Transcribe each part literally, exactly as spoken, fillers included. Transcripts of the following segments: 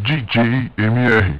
D J M R.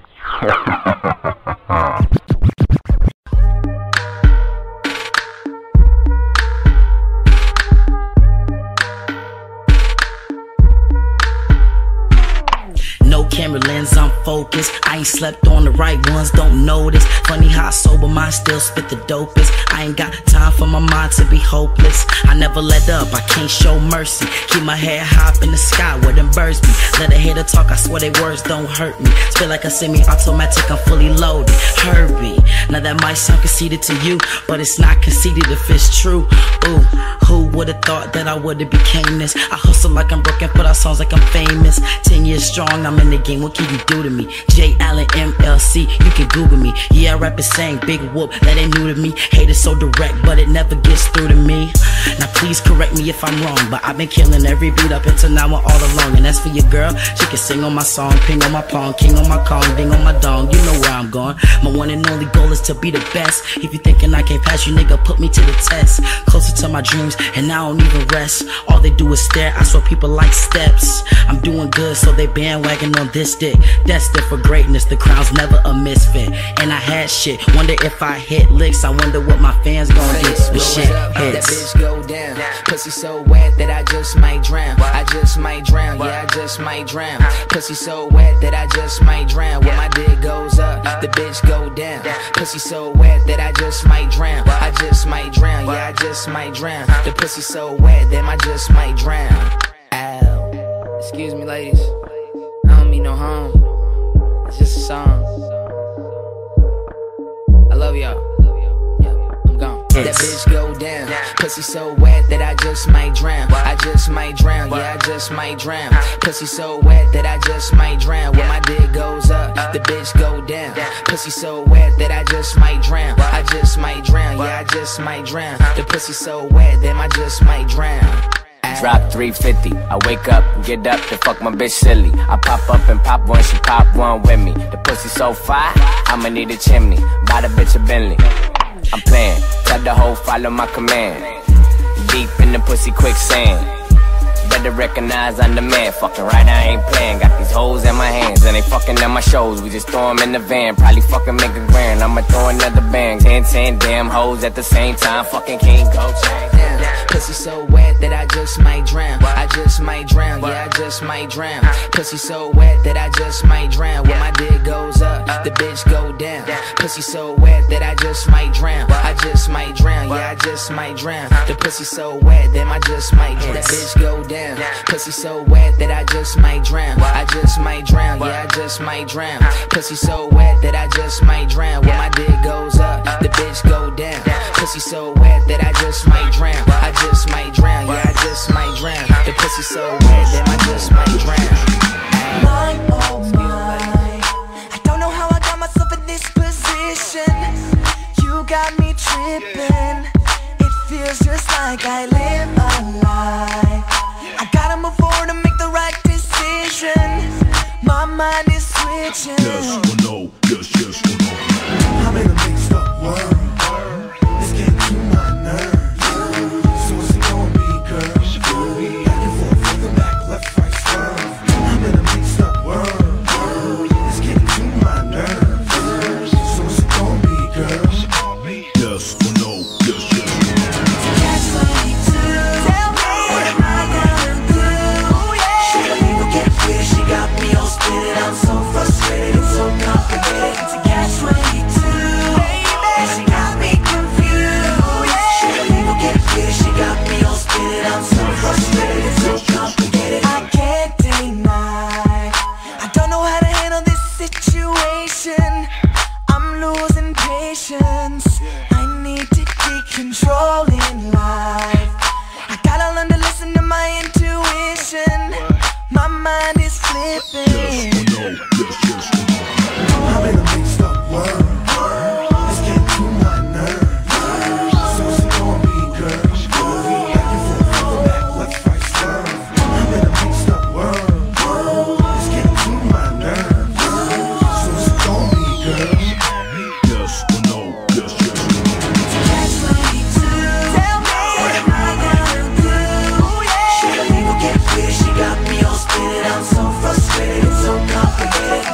No camera lens, I'm focused. I ain't slept on the right ones, don't notice. Funny how sober mind still spit the dopest. I ain't got time for my mind to be hopeless. I never let up, I can't show mercy. Keep my head high up in the sky where them birds be. Let a hater talk, I swear they words don't hurt me. Spit like a semi-automatic, I'm fully loaded. Herbie, now that might sound conceited to you, but it's not conceited if it's true. Ooh, who would've thought that I would've became this? I hustle like I'm broken, put out songs like I'm famous. Ten years strong, I'm in the game, what can you do to me? J Allen M L C, you can Google me. Yeah, I rap is saying big whoop, that ain't new to me. Hate is so direct, but it never gets through to me. Now please correct me if I'm wrong, but I've been killing every beat up until now and all along. And that's for your girl, she can sing on my song, ping on my palm, king on my Kong, ding on my dong. You know where I'm going. My one and only goal is to be the best. If you thinking I can't pass you, nigga, put me to the test. Closer to my dreams, and I don't even rest. All they do is stare, I saw people like steps. I'm doing good, so they bandwagon on this dick. Destined for greatness, the crown's never a misfit. And I had shit, wonder if I hit licks. I wonder what my fans gon' do when shit hits. That bitch go down, pussy so wet that I just might drown. I just might drown, yeah, I just might drown. Pussy so wet that I just might drown. When my dick goes up, the bitch go down. Pussy so wet that I just might drown. I just might drown, yeah, I just might drown. The pussy so wet that I just might drown. Ow. Excuse me, ladies, I don't mean no harm. It's just a song. I love y'all. That bitch go down, pussy so wet that I just might drown. I just might drown, yeah, I just might drown. Pussy so wet that I just might drown. When my dick goes up, the bitch go down. Pussy so wet that I just might drown. I just might drown, yeah, I just might drown. The pussy so wet that I just might drown. Drop three fifty, I wake up, get up to fuck my bitch silly. I pop up and pop one, she pop one with me. The pussy so fire, I'ma need a chimney. Buy the bitch a Bentley. I'm playing, tell the hoe follow my command. Deep in the pussy quicksand. Better recognize I'm the man. Fucking right, I ain't playing. Got these hoes in my hands and they fucking at my shows. We just throw them in the van, probably fucking make a grand. I'ma throw another bang. Ten, ten damn hoes at the same time. Fucking King Go Chain. Pussy so wet that I just might drown. I just might drown, yeah, I just might drown. Pussy so wet that I just might drown. When my dick goes up, the bitch go down. Pussy so wet that I just might drown. I just might drown, yeah, I just might drown. The pussy so wet that I just might drown. That bitch go down. Pussy so wet that I just might drown. I just might drown, yeah, I just might drown. Pussy so wet that I just might drown. When my dick goes up, the bitch go down. Pussy so wet that I just might drown. I just might drown, yeah, I just might drown. The pussy so wet that I just might drown. My, oh my, I don't know how I got myself in this position. You got me tripping. It feels just like I live a lie. I gotta move forward and make the right decision. My mind is switching. Yes or no, yes, yes or no. I'm in a mixed up world. It's getting to my nerves. So what's it gonna be, girl? Back and forth, front and back, left, right, swerve. I'm in a mixed up world. It's getting to my nerves. So what's it gonna be, girl? Yes or no, yes, yes or no. Catch twenty-two. Tell me what am I gonna do? Yeah. She don't even get weird. She got me all spinning. I'm so frustrated. It's so complicated. To catch twenty-two, baby. She got me confused. Yeah. She don't even get weird. She got me all spinning. I'm so frustrated. It's so complicated. I can't deny. I don't know how to handle this situation. I'm losing patience. I need to get control in life. I gotta learn to listen to my intuition. My mind is flipping. Yes or no, yes, yes or no. I'm in a mixed up world. It's getting to my nerves. So what's it gonna be, girl? Back and forth, front and back, left, right, swerve. I'm in a mixed up world. It's getting to my nerves. So what's it gonna be, girl? Yes or no, yes, yes or no. Catch twenty-two. Tell me what am I gonna do? Yeah. She don't even get weird. She got me all spinning. I'm so frustrated. It's so complicated.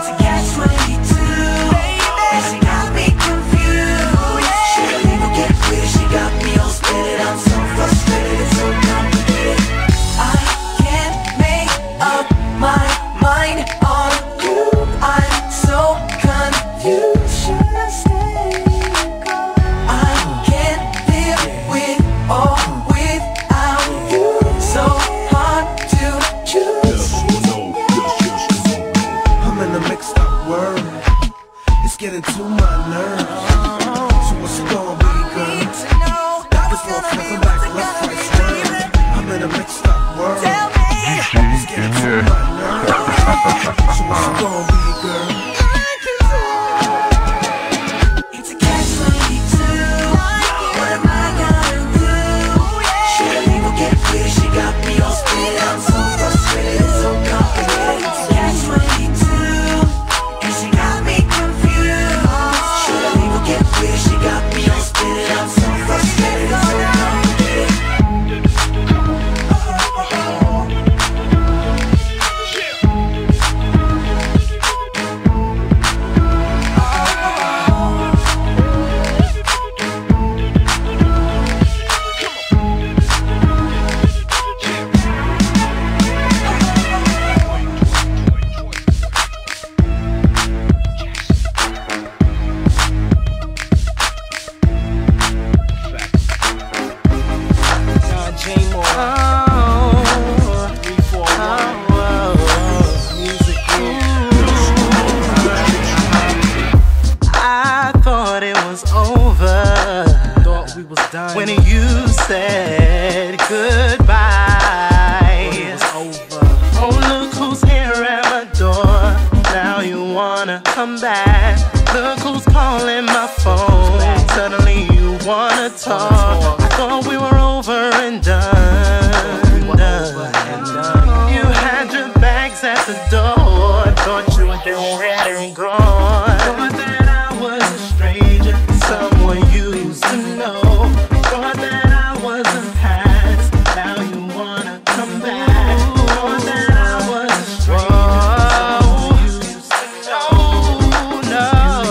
the door. Now you wanna come back. Look who's calling my phone. Suddenly you wanna talk. I thought we were over and done, done. You had your bags at the door. Thought you were dead and gone. Thought that I was a stranger, someone you used to know. Thought that I was a past. Now you wanna come back. Thought that I was a stranger, someone you used to know. No,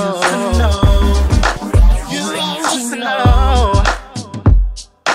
you used to know. Oh,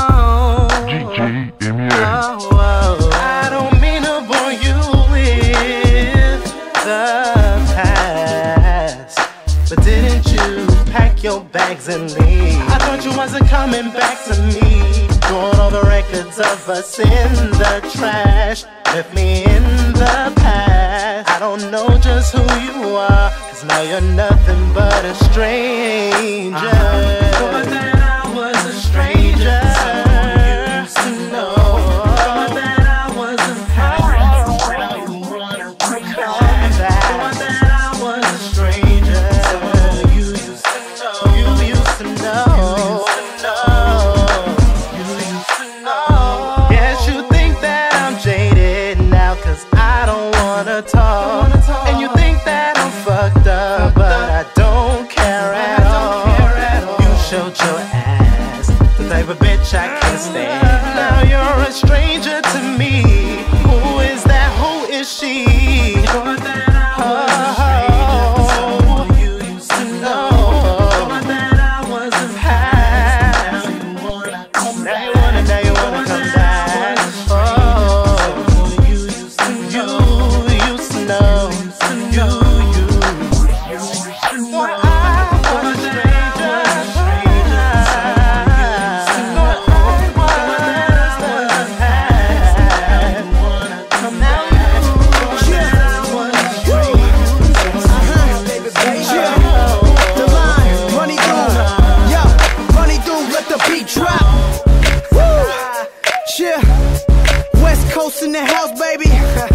oh, oh. I don't mean to bore you with the past, but didn't you pack your bags and leave? I thought you wasn't coming back to me. Throwing all the records of us in the trash, left me in the past. I don't know just who you are, cause now you're nothing but a stranger. I thought that I was a stranger, someone you used to know. Thought that I was a past. Now you wanna come back. Thought that I was a stranger, someone you used to know. You used to know. You used to know. Yes, you think that I'm jaded now, cause I don't wanna talk. And you think that I'm fucked up, but I don't care at all. You showed your ass, the type of bitch I can't stand. Now you're a stranger to me. Who is that? Who is she? Thought that I was a stranger, someone you used to know. Thought that I was a past. Now you wanna come back. Now you wanna, now you wanna come back. Oh, you used to know. You used to know. You, you. Thought I was a stranger, stranger. Thought I was a past. Come now you. Thought that I was a stranger. The line, running through, yo, running through, let the beat drop. Woo, yeah, West Coast in the house, baby.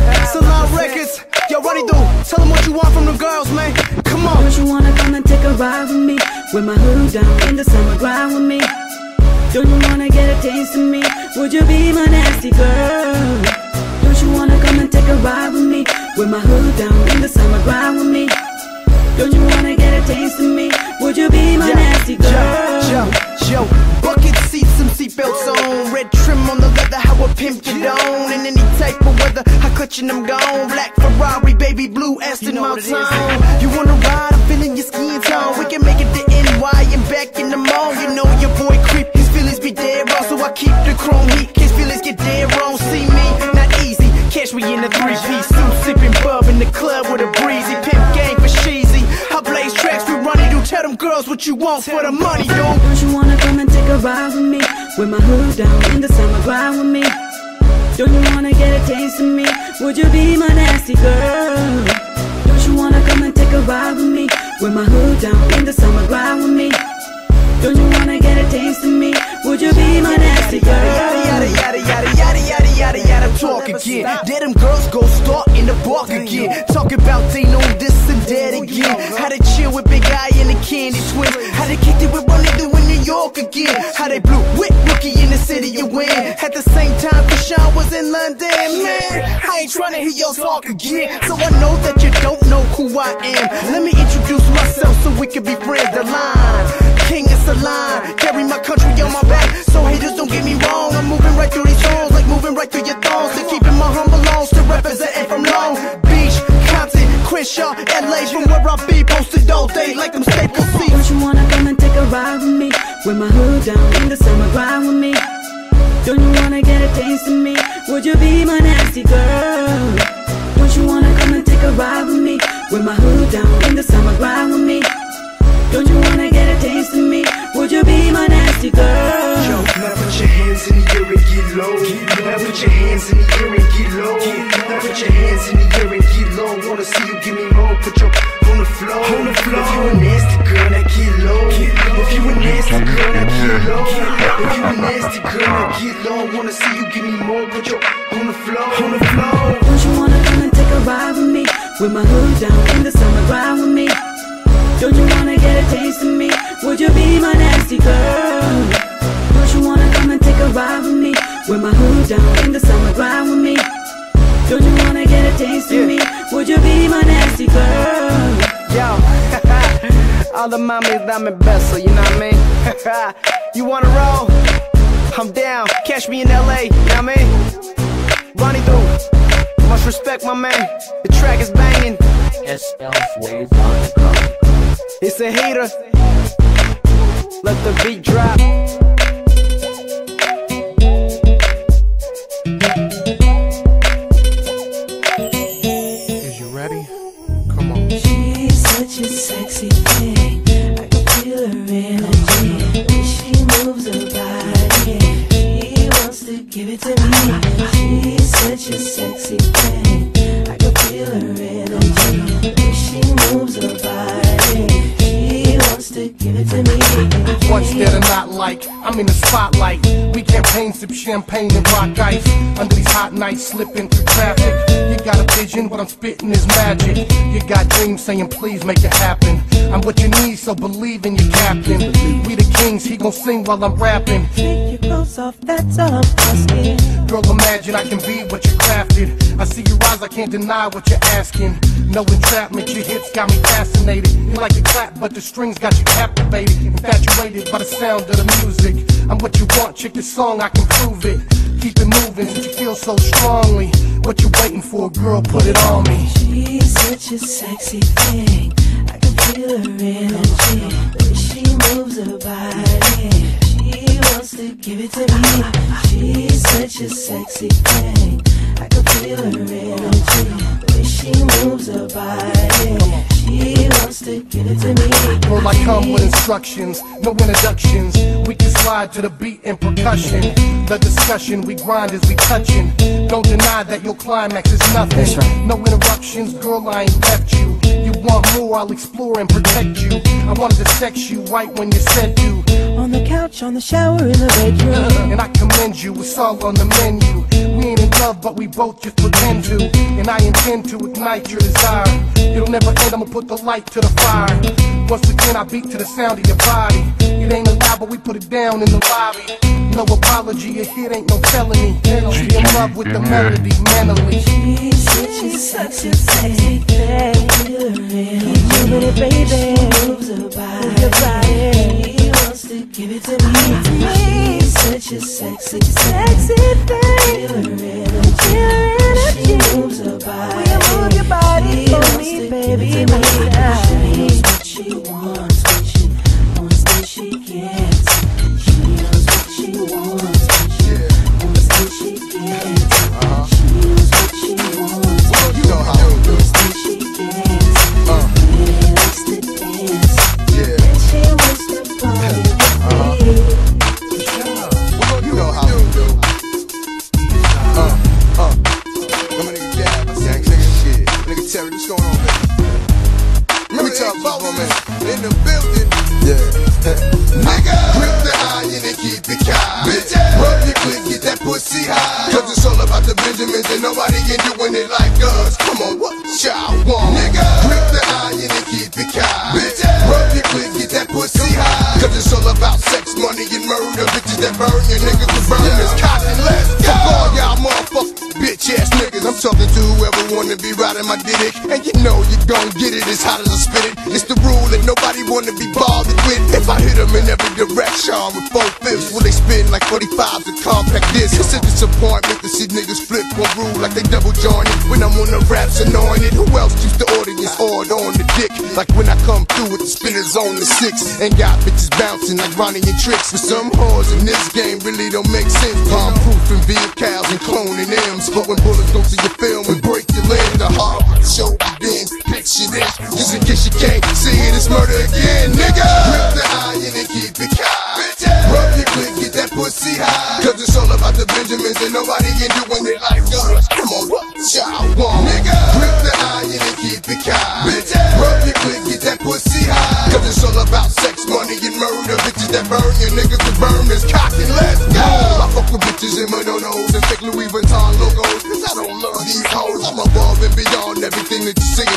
Salon Records, yo, running through. Tell them what you want from the girls, man. Come on. Don't you wanna come and take a ride with me? With my hood down in the summer, grind with me. Don't you wanna get a taste of me? Would you be my nasty girl? Don't you wanna come and take a ride with me? With my hood down in the summer, grind with me. Don't you wanna get a taste of me? Would you be my nasty girl? Yo, yo, bucket seats, some seatbelts on. Red trim on the leather, how a pimp get on. In any type of weather, I clutching them gone. Black Ferrari, baby blue Aston Martin. You wanna ride? I'm feeling your skin tone. We can make it to N Y and back in the mall. You know your boy creep, his feelings be dead wrong, so I keep the chrome heat. His feelings get dead wrong. See me, not easy. Catch me in a three-piece suit, sipping bub in the club with a breezy pimp gang for sheezy. I blaze tracks, we running. You tell them girls what you want for the money, dude. Don't you wanna come and take a ride with me? With my hood down in the summer, grind with me. Don't you wanna get a taste of me? Would you be my nasty girl? Don't you wanna come and take a ride with me? With my hood down in the summer, grind with me. Don't you wanna get a taste of me? Would you be my nasty girl? Yada yada yada yada yada yada yada yada talk again. There them girls go start in the park again. Talk about they know this and that again. How they chill with Big Eye and the Candy Twins. How they kicked it with Running Through in New York again. How they blew with Rookie in the city you win. At the same time, Krishan was in London, man. I ain't tryna hear your talk again. So I know that you don't know who I am. Let me introduce myself so we can be friends. The line, King is the line. Carry my country on my back, so haters don't get me wrong. I'm moving right through these songs, like moving right through your thongs. To keeping my humble on, still representing from Long Beach, Compton, Crenshaw, L A. From where I be, posted all day like them staple seats. Don't you wanna come and take a ride with me? With my hood down in the summer, grind with me. Don't you wanna get a taste of me? Would you be my nasty girl? Don't you wanna come and take a ride with me? With my hood down in the summer, grind with me. Don't you wanna get a taste of me? Would you be my nasty girl? Yo, now put your hands in the air and get low. Now put your hands in the air and get low. Now put your hands in the air and get low. Wanna see you give me more? Put your on the floor. On the floor. If you a nasty girl, now get low. If you a nasty girl, now get low. If you a nasty girl, now get low. Wanna see you give me more? Put your on the floor. On the floor. Don't you wanna with my hood down in the summer, grind with me. Don't you wanna get a taste of me? Would you be my nasty girl? Don't you wanna come and take a ride with me, with my hood down in the summer, grind with me? Don't you wanna get a taste of me? Would you be my nasty girl? Yo, all the mommies I'm in Bessel, you know what I mean? You wanna roll? I'm down, catch me in L A, you know what I mean? Ronnie through, much respect my man, the track is banging. S L Waves on the cover. It's a heater, let the beat drop. Is you ready? Come on. She's such a sexy thing, I can feel her energy. When she moves her body, she wants to give it to me. She's such a sexy thing, I can feel her energy. When she moves her body, she wants to give it to me. What's there to not like? I'm in the spotlight. We campaign, sip champagne and rock ice. Under these hot nights, slipping through traffic. You got a vision, what I'm spitting is magic. You got dreams saying please make it happen. I'm what you need, so believe in your captain. We the kings, he gon' sing while I'm rapping. Take your clothes off, that's all I'm asking. Girl, imagine I can be what you crafted. I see your eyes, I can't deny what you're asking. No entrapment, your hips got me fascinated. You like to clap, but the strings got you captivated. Infatuated by the sound of the music. I'm what you want, check this song, I can prove it. Keep it moving since you feel so strongly. What you waiting for, girl, put it on me. She's such a sexy thing, I can feel her energy. When she moves her body, she wants to give it to me. She's such a sexy thing, I can feel her energy. When she moves her body, she wants to give it to me. Girl, I come with instructions, no introductions. We can slide to the beat and percussion. The discussion, we grind as we touchin'. Don't deny that your climax is nothing. That's right. No interruptions, girl, I ain't left you. You want more, I'll explore and protect you. I wanted to sex you right when you said do. On the couch, on the shower, in the bedroom. And I commend you, it's all on the menu. We ain't in love, but we both just pretend to. And I intend to ignite your desire. It'll never end, I'ma put the light to the fire. Once again, I beat to the sound of your body. It ain't allowed, but we put it down in the lobby. No apology, your hit ain't no felony. She in love with the melody, mentally. She's such a sexy, sexy thing. Feel her energy, baby. She moves her body. She wants to give it to me. She's such a sexy, sexy thing. Feel her energy. She moves her body. Will you move your body for me, baby? She knows what she wants, what she wants, what she gets. She knows what she wants, what she wants, what she gets. She knows what she wants, what she wants, what she gets. She likes to dance, and she wants to party with me. You know how we do. Uh, uh. Come on, nigga, jab. Gang, nigga, shit. Nigga, Terry, what's going on, man? Let me talk about my man. In the building. Yeah. Nigga, grip the iron and keep it calm. Bitch, rub your click, get that pussy high. Cause it's all about the Benjamins and nobody ain't doing it like us. Come on, what y'all want? Nigga, grip the iron and keep it calm. Bitch, rub your click, get that pussy high. Cause it's all about sex, money, and murder. Bitches that burn your niggas with burners. Cock and let's go. Fuck all y'all motherfuckers, bitch ass niggas. I'm talking to whoever wanna be riding my dick. And you know you gon' get it as hot as I spit it. It's the rule that nobody wanna be bothered with. If I hit them in every direction with four fifths, will they spin like forty-fives and compact discs? It's a disappointment to see niggas flip one rule like they double jointed. When I'm on the raps anointed, who else keeps the audience hard on the dick? Like when I come through with the spinners on the six and got bitches bouncing like Ronnie and Tricks. But some whores in this game really don't make sense. Palm proofing vehicles and cloning M's. But when bullets go to your film and break your limb, the heart of the show begins. Picture this, just in case you can't see it, it's murder again, nigga. Grip the iron and keep it calm. Rub your click, get that pussy high. Cause it's all about the Benjamins and nobody ain't doing it like us. Come on, what y'all want? Nigga, grip the iron and keep it calm. Rub your click, get that pussy high. Cause it's all about sex, money, and murder. Bitches that burn your niggas with burners. Cock and let's go. I fuck with bitches in Mononos and fake Louis Vuitton logos. Cause I don't love these hoes. I'm above and beyond everything that you see.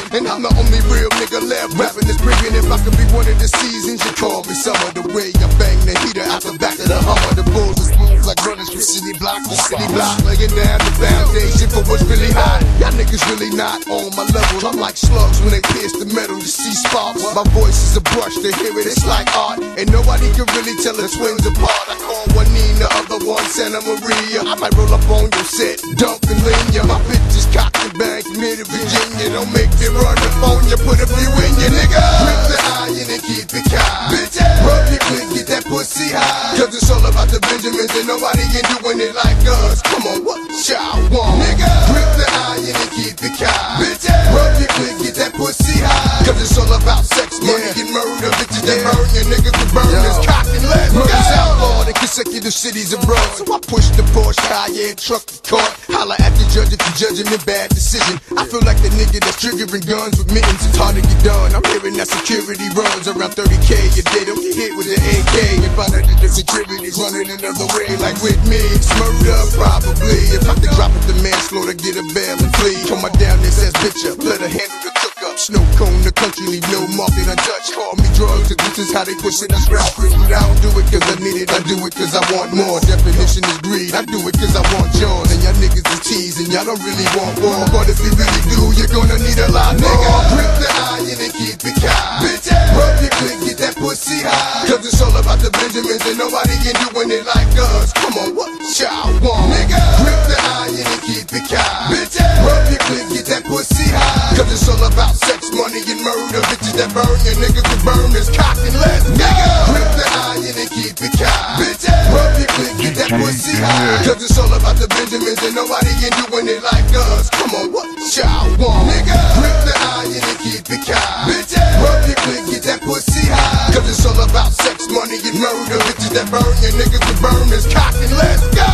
and I'm the only real nigga left. Rapping is bringing. If I could be one of the seasons, you call me summer. The way I bang the heater out the back of the Hummer. The bulls are smooth like runners from city block to city block, laying down the foundation for what's really hot. Y'all niggas really not on my level. I'm like slugs when they pierce the metal. You see sparks. My voice is a brush to hear it. It's like art, and nobody can really tell the twins apart. I call one Nina, other one Santa Maria. I might roll up on your set, dunk and lean ya. My bitch is cocked and bang from here to Virginia. Don't make me run the phone, you put a few in ya, nigga. Grip the iron and keep it kind. Bitch, rub your click, get that pussy high. Cause it's all about the Benjamins and nobody ain't doing it like us. Come on, what y'all want, nigga? Grip the iron and keep it kind. Bitch, rub your click, get that pussy high. Cause it's all about sex, money, yeah. and murder. Bitches that burn your niggas with burners, cock and lead. Murder's outlawed in consecutive cities abroad. So I push the Porsche Cayenne truck the cart. Holla at the judge if you judging me bad decision. I feel like the nigga that's triggering guns with mittens. It's hard to get done. I'm hearing that security runs around thirty K a day. Don't get hit with an A K. If I know that the security's running another way, like with me, it's murder probably. If I could drop it to manslaughter, get a bail and flee. Come on down there, says bitch up, let her handle the cook up. Snow cone, the country leave no market untouched. Call me drugs, cause this is how they push it. I scrap it. I don't do it cause I need it, I do it cause I want more. Definition is greed, I do it cause I want yours. And y'all niggas is teasing, y'all don't really want war. But if you really do, you're gonna need a lot more. Nigga, grip the iron and keep it kind. Bitch, rub your click, get that pussy high. Cause it's all about the Benjamins and nobody ain't doing it like us. Come on, what y'all want, nigga? Grip the iron and keep it kind. Bitch, rub your click, get that pussy high. Cause it's all about sex, money, and murder. Bitches that burn your niggas with burners, cock and lead. Nigga, grip the iron and keep it kind. Bitch, rub your click, get that pussy high. Cause it's all about the Benjamins and nobody ain't doing it like us. Come on, what y'all want, nigga? Grip the iron and keep it kind. Bitch, rub your click, get that pussy high. Cause it's all about sex, money, and murder. Bitches that burn your niggas with burners, cock and let's go.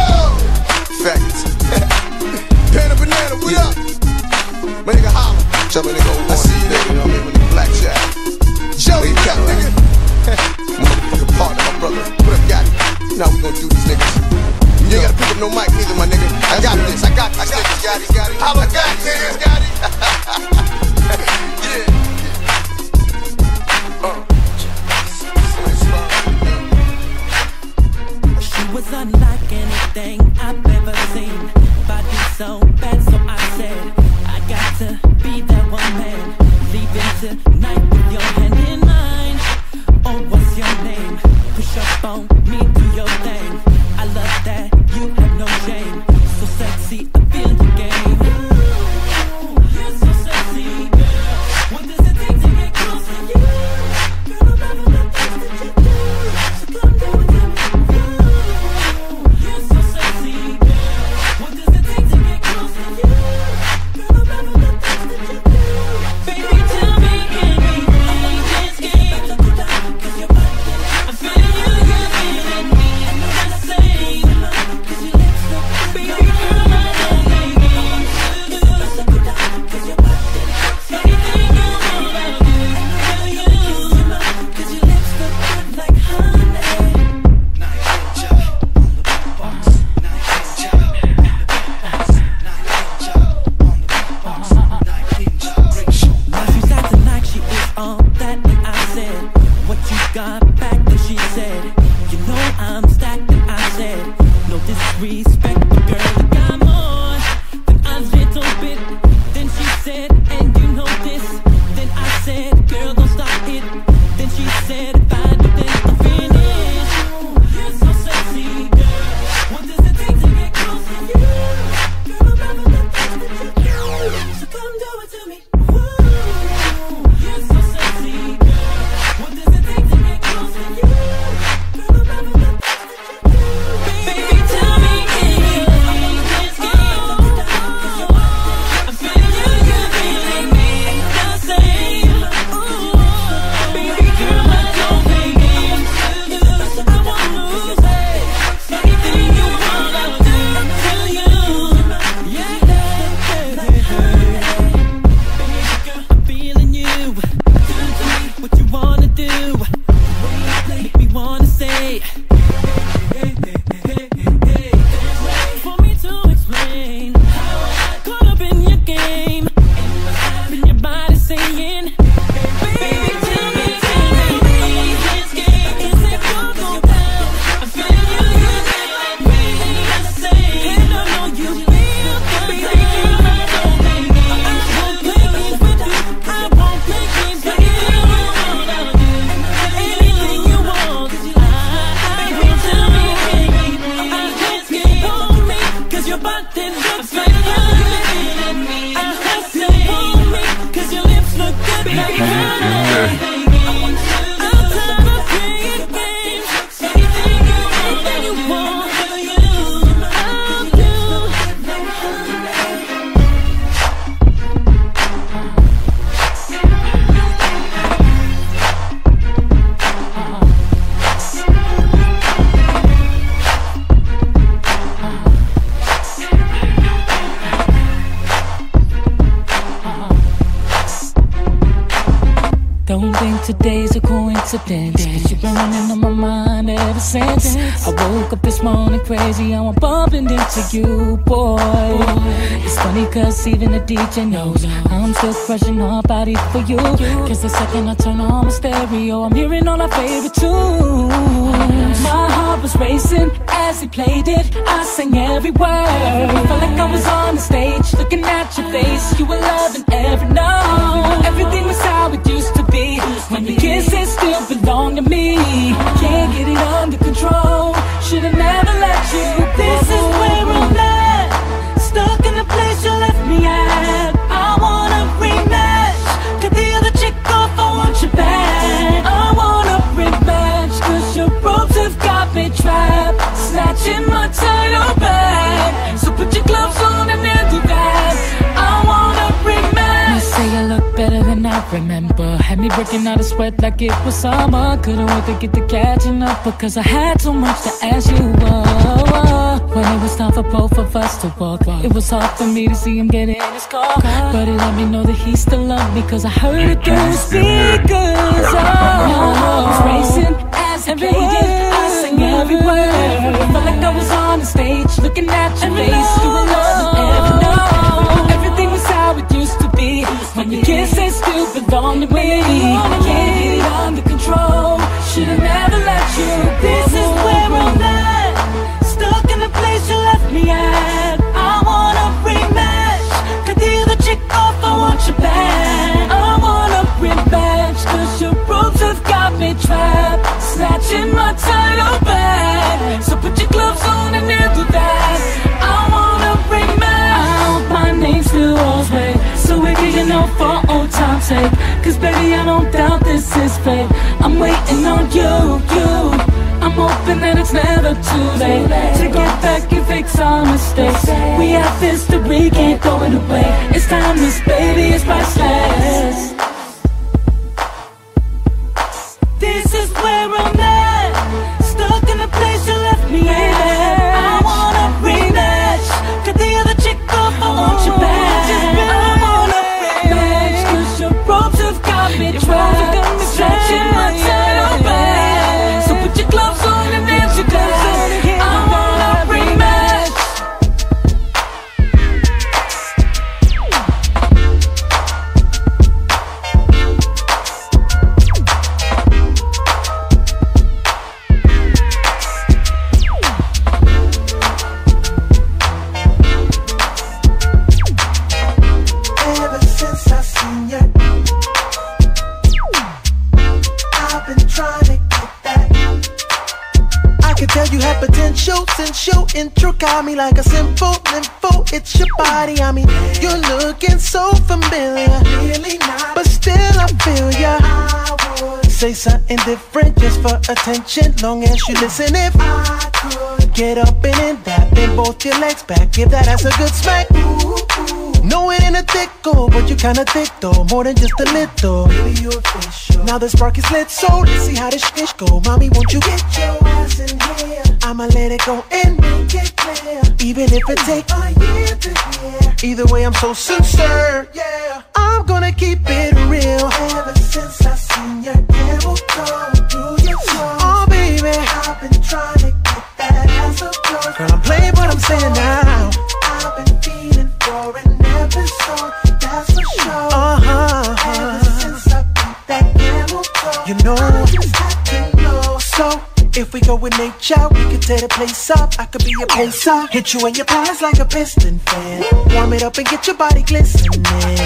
Facts. Pen and banana, what up? My nigga holla. Tell me nigga, I see you there, you know what I mean, with the black jack. Joey Cap, nigga. Motherfucking partner, my brother. What up, got it? Now we gonna do these niggas. You ain't gotta pick up no mic neither, my nigga. I got this, I got this, nigga. Got it, got it. Holla, got it, niggas, got it. Yeah. She was unlike anything I've ever seen. Body so bad, so I said I got to be that one man. Leaving tonight with your hand in mine. Oh, what's your name? Push up on me, do your thing. I love that you have no shame. So sexy, I feel the game. Ooh, you're so sexy, girl. What does it take to get close to you? Girl, I'm loving the things that you do. So come do it to me. Ooh, you're so sexy, girl. What does it take to get close to you? Girl, I'm loving the things that you do. Baby, tell me anything, just game. Cause your body, I'm feeling you, you're feeling me. I know what I say. Cause your lips look good. Baby girl, I don't make it. Cause your body, anything you want, I'll do. Tell you. Cause your lips look good like honey. Now she's acting like she is all that, and I said, what you got back? And she said, you know I'm stacked, and I said, no disrespect, but girl, you got more than a little bit. Then she said, and you know this. Then I said, girl, don't stop it. Then she said, if I do this, I'll finish. You're so sexy, girl. What does it take to get close to you? Girl, I'm loving the things that you do. So come do it to me. Woo. You're so sexy, girl. What does it take to get close to you? Girl, I'm loving the things that you do. Baby, tell me anything, just game. I'm feeling you, you're feeling me. The same. Ooh, baby girl, I don't play games. I won't lose it. Anything you want, I'll do to you. Yeah, yeah, yeah, yeah. don't think today's a coincidence, cause you've been running on my mind ever since I woke up this morning crazy, I'm bumping into you, boy. It's funny cause even the D J knows I'm still crushing our body for you, cause the second I turn on my stereo, I'm hearing all our favorite tunes. My heart was racing as he played it, I sang every word. Felt like I was on the stage, looking at your face, you were loving every note. Everything was how it used to be, when the kisses still belong to me. Can't get it under control, should've never let you go. This is where I'm at, stuck in the place you left me at. I wanna rematch, cut the other chick off, I want you back. I wanna rematch, cause your ropes have got me trapped, snatching my title back. So put your gloves on and then do that. I wanna rematch. You say I look better than I remember, had me breaking out of sweat like it was summer. Couldn't wait to get to catching up, because I had so much to ask you. uh, When it was time for both of us to walk, it was hard for me to see him get in his car, but he let me know that he still loved me, cause I heard it through the speakers. Oh, my heart was racing as he played it, I sang every word. Felt like I was on the stage, looking at your face, you were loving every note. Everything was how it used to be, when your kisses still belong to me. I can't get it under control, should've never let you. This is where I'm at, stuck in the place you left me at. I wanna rematch, cut the other chick off, I want you back. I wanna rematch, cause your ropes have got me trapped, snatching my title back. So put your gloves on and then do that. I wanna rematch. I hope my name still holds weight, so we can get know for old time's sake, cause baby I don't doubt this is fate. I'm waiting on you, you. I'm hoping that it's never too late to get back and fix our mistakes. We have history, can't throw it away. It's timeless, baby, it's priceless. This is where I'm at, stuck in the place you left me at. I wanna rematch, cut the other chick off, I want you back. I wanna rematch, cause your ropes have got me trapped, stretching my title back. So put your gloves on and then you go. I wanna rematch. Ever since I seen you, I've been trying to get that. I can tell you have potential since your intro got me like a simple info. It's your body, I mean, you're looking so familiar, really not, but still I feel ya. I would say something different just for attention, long as you listen. If I could get up and in that, bend both your legs back, give that ass a good smack. Ooh, ooh. No, it ain't a thick goal, but you kinda thick though, more than just a little. Baby, you official. Now the spark is lit, so let's see how this shit go. Mommy, won't you get your ass in here? I'ma let it go and make it clear, even if it take a year to hear. Either way, I'm so sincere, yeah. I'm gonna keep it real. Ever since I seen your camel toe through your toes, oh baby, I've been trying to get that ass up close. Girl, I'm playing what I'm saying now. I've been feeling for an episode, that's for sure. Uh-huh. Ever since I beat that camel toe, you know, I just had to know. So if we go with nature, we could tear the place up. I could be your pacer, hit you in your pants like a piston fan, warm it up and get your body glistening.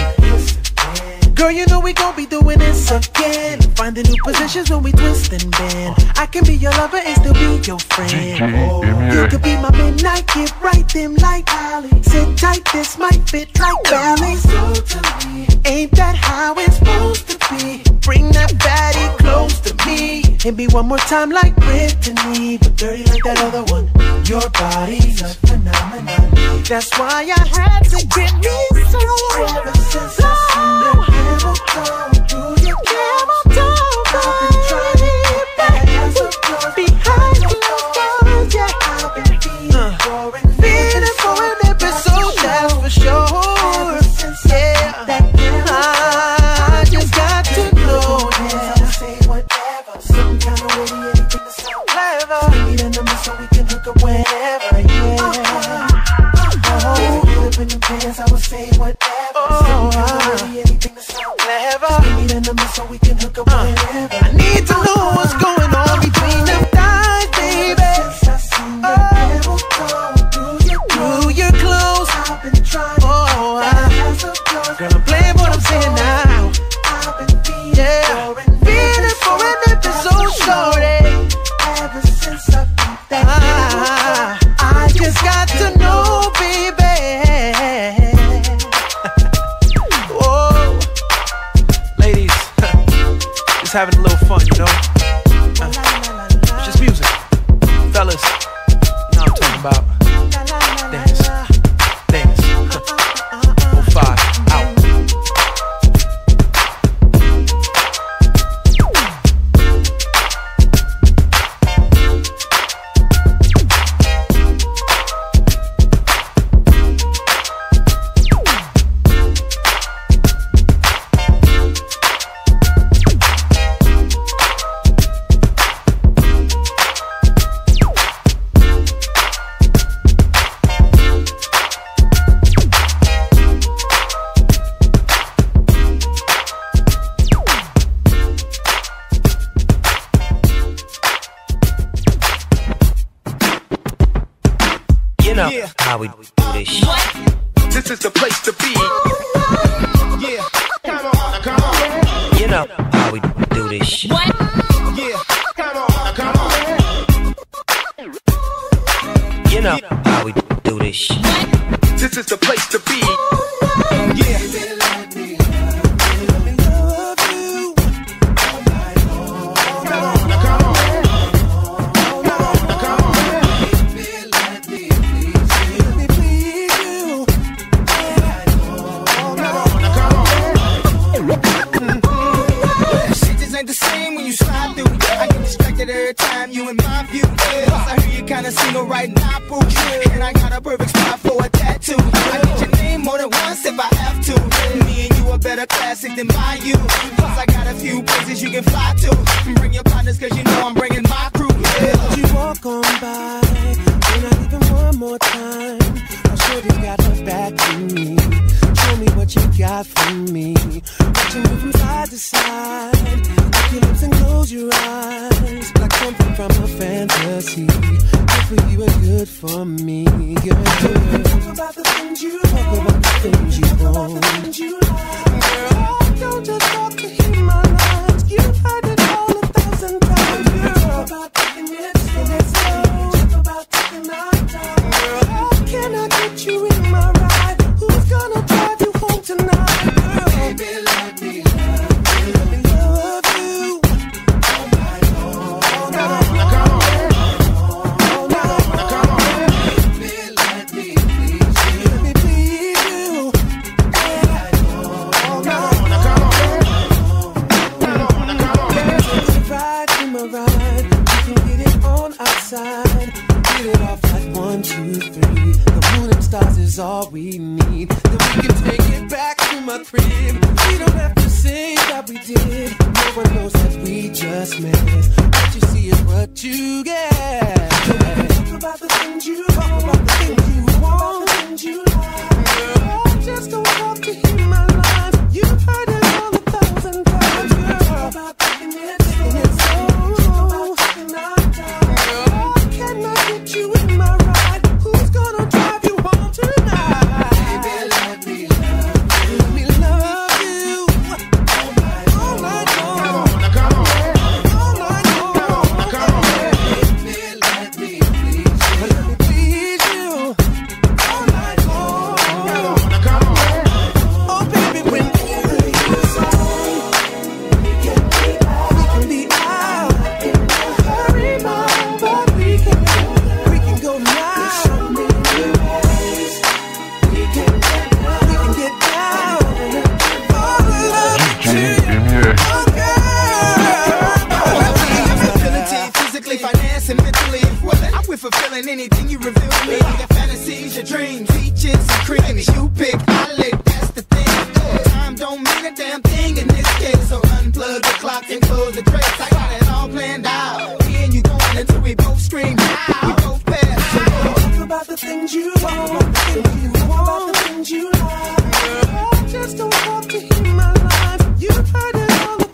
Girl, you know we gon' be doing this again, finding new positions when we twist and bend. I can be your lover and still be your friend. Oh, you could be my midnight, get right them like Allie. Sit tight, this might fit like ballet. So to me, ain't that how it's supposed to be? Bring that fatty close to me. Hit me one more time like Brittany, but dirty like that other one. Your body's a phenomenon, that's why I had to get me so. Ever since I seen your camel toe through your camel toe, I've been trying to get that ass up close behind closed doors, yeah. I've been feeling for an feeling for an episode, that's for sure. Ever since I yeah, that camel toe, I just got to know. the mess so we can hook up Uh, whenever. I need to know what's going on between them thighs, baby. Since I seen the devil go through your Through your clothes. I've been trying Oh, to I, pass the clothes. girl, I'm playing what I'm saying now. I've been feeling Yeah, for an feeling for an episode, shorty. ever since I beat that Ah, I just got to know, baby. Whoa, ladies, just having a little fun, you know. Uh, it's just music, fellas. You know what I'm talking about. Dance, dance. oh five, out. You know Yeah. how we do this shit. This is the place to be. Yeah, come on, come on. You know how we do this shit. Yeah, come on, come on. You know how we do this shit. This is the place to be. Yeah. Every time you in my view, plus I hear you kinda single right now, boo. And I got a perfect spot for a tattoo. I get your name more than once if I have to. Me and you a better classic than my you. Plus I got a few places you can fly to. Bring your partners cause you know I'm bringing my crew. Would you walk on by? When I even one more time, I sure you got her back to me. Show me what you got for me. Watch you move from side to side. Lick your lips and close your eyes. Like something from a fantasy. Good for you and good for me. Girl, talk about the things you talk about the things you want. Girl, don't just talk to hear my lines. You've heard it all a thousand times. Girl, about taking it slow. Talk about taking our time. Girl, how can I get you in my ride? Who's gonna drive you home tonight? Girl, baby, let me love you. Let me love you. All night long. All night long. All night long. Baby, let me please you. Let me please you. All night long. All night long. Ride to my ride. You can get it on outside. Get it off like one, two, three. The moon and stars is all we need. Then we can take it back to my crib. We don't have to say that we did. No one knows that we just met. What you see is what you get. Talk about the things you talk about the things you want, the things you like. Girl, I just don't talk to hear my lines. You've heard it all a thousand times. Girl, about taking it, taking it slow. About taking our time. Girl, how can I get you in my ride? Who's gonna drive you home tonight? Baby, let me love you. Let me love you. All night, all night long. Come on, all night long. Come on, baby, let me please you. Let me please you. All night long. Come on. Oh, baby, when you say we can be out, we can be out. Hurry, mom, but we can, we can go now. So many ways we can get down, we can get down. All love to you, oh girl. Ability, physically, finance, and mentally. I'm with fulfilling anything you reveal to me. Your fantasies, your dreams, peaches and cream. You pick, I lick, that's the thing. Time don't mean a damn thing in this case. So unplug the clock and close the trace. I got it all planned out. Me and you going until we both scream out. We both pass. So Talk about the things you want, the things you want, the things you like. Girl, just don't talk to hear my lines. You've heard it all the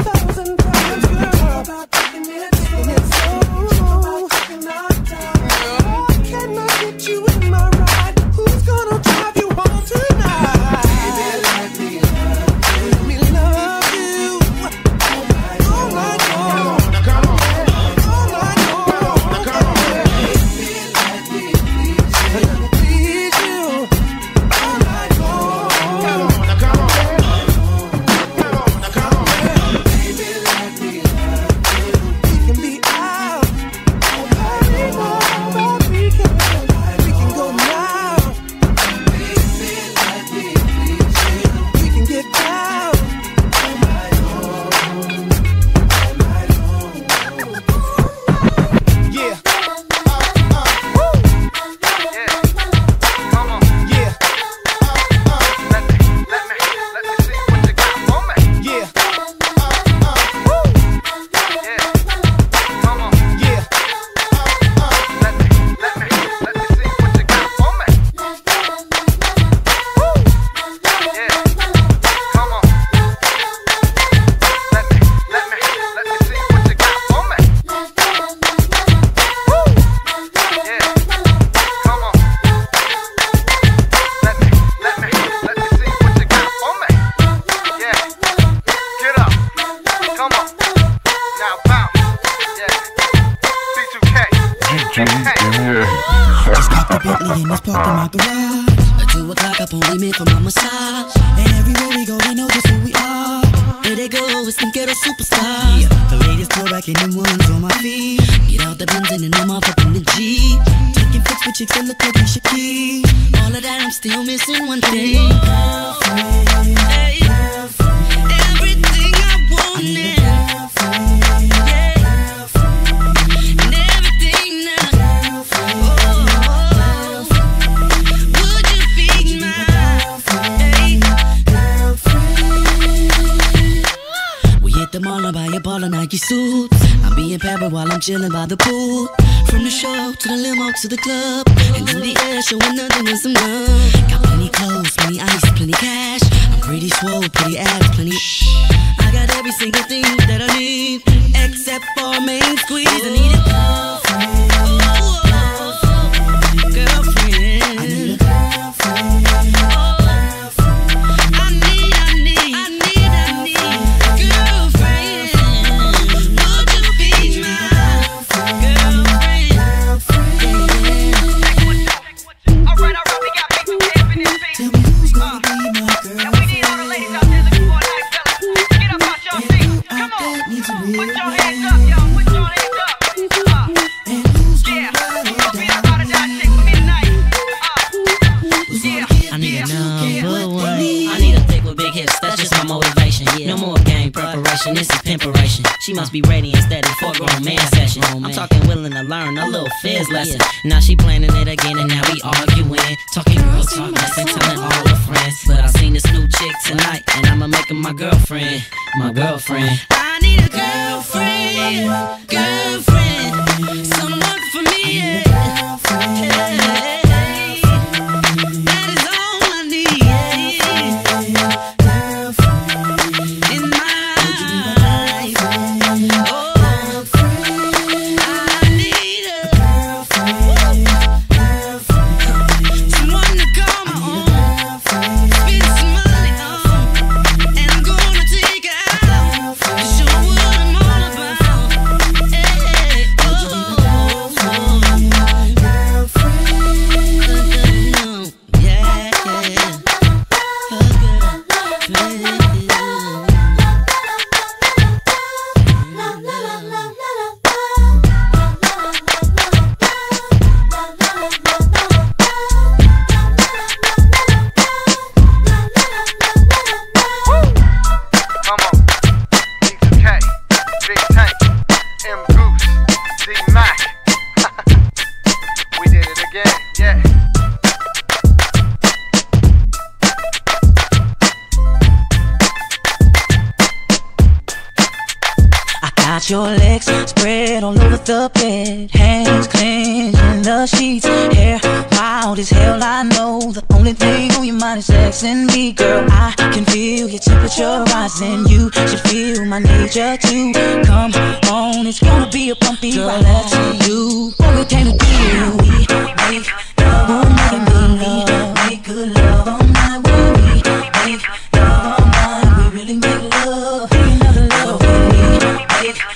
Just parked the Bentley and it's parked in my garage. At two o'clock up on women for my massage. And everywhere we go, they know just who we are. Here they go, it's them ghetto superstars. Yeah. The ladies pull back in them ones on my feet. Get out the Benz and then I'm off up in the Jeep. Taking pics with chicks that look like Alicia Keys. All of that, I'm still missing one thing. Girlfriend, hey, girlfriend. Everything I wanted. The mall and buy a ball of Nike suits. I'm being pampered while I'm chilling by the pool. From the show to the limo to the club. Hands in the air, showing nothing with some love. Got plenty clothes, plenty ice, plenty cash. I'm pretty swole, pretty abs, plenty shh. I got every single thing that I need, except for a main squeeze. I need a girlfriend. Oh, oh, girlfriend. I need a girlfriend. This is pimperation. She must be ready instead of for grown man session. I'm talking willing to learn a little fizz lesson. Now she planning it again and now we arguing. Talking girl talk, messing, telling all her friends. But I seen this new chick tonight and I'ma make her my girlfriend. My girlfriend. I need a girlfriend. Girlfriend. Someone for me. Yeah. Hey. That is all I need. Your legs spread all over the bed, hands clenched in the sheets, hair wild as hell. I know the only thing on your mind is sex and me, girl. I can feel your temperature rising. You should feel my nature too. Come on, it's gonna be a bumpy ride. Let's do what we came to do. We make love all night, we make good love all night. We make love all night. We really make love. Another love. We make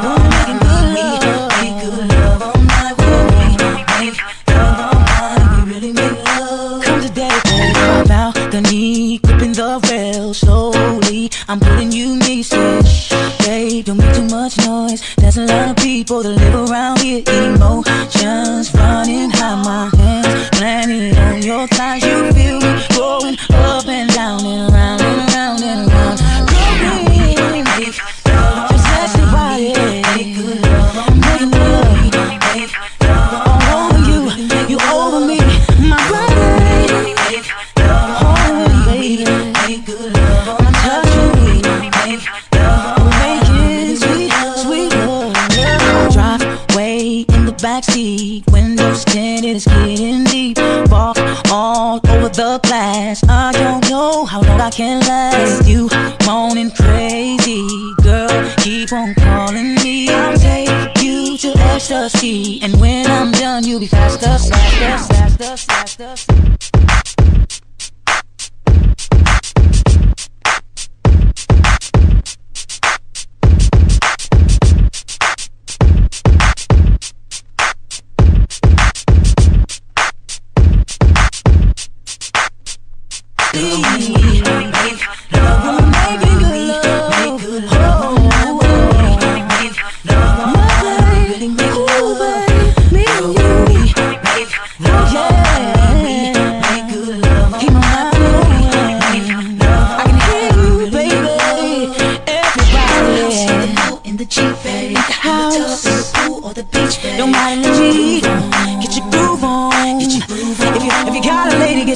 I'm putting you me said, babe, don't make too much noise. There's a lot of people that live around here. Emotions running high, my hands planted on your thighs. You feel me going up and down and around and around and around. Going, just ask your body. Making love all over you, you over me, my body. Oh, baby, make good love. I'm touching. Backseat, windows tinted, it's getting deep. Walk all over the glass. I don't know how long I can last. You moaning crazy, girl, keep on calling me. I'll take you to ecstasy, and when I'm done, you'll be faster, faster, faster, faster, faster.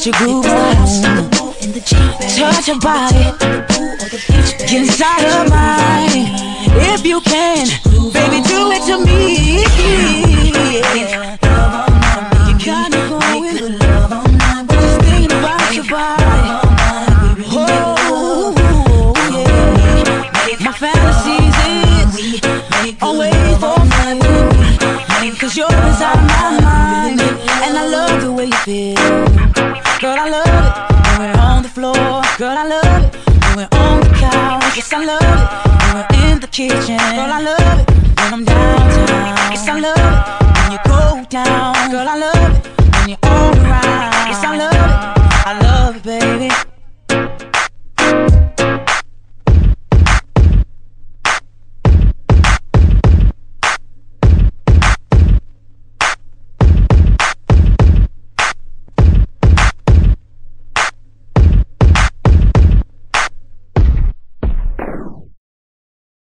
get your groove on. Touch your body, get inside of mine. If you can, baby, do it to me. You got me going, just thinking about your body. Oh, yeah. My fantasies is always for me, cause you're inside of my mind, and I love the way you feel. Girl, I love it when we're on the floor. Girl, I love it when we're on the couch. Yes, I love it when we're in the kitchen. Girl, I love it when I'm downtown. Yes, I love it when you go down. Girl, I love it when you're all around. Yes, I love it